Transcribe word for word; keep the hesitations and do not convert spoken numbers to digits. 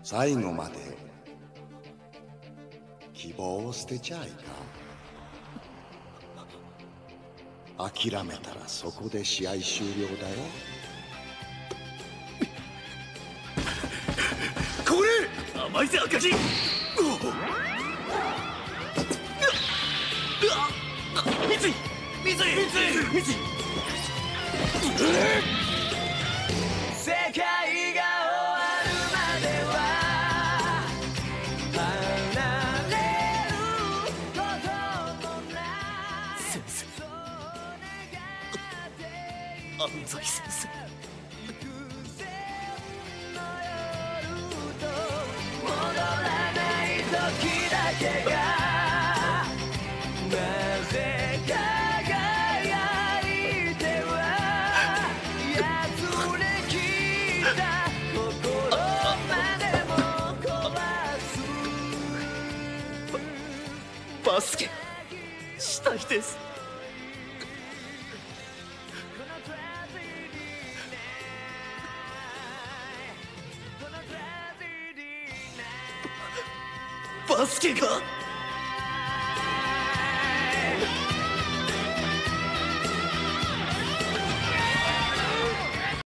最後まで希望を捨てちゃいかん。諦めたらそこで試合終了だよ。 これ甘いぜ赤木。三井三井三井三井。世界が終わるまでは離れることもない。先生、安西先生。戻らない時だけがなぜ輝いてはやつれきった心までも壊す。バスケしたいです。バスケが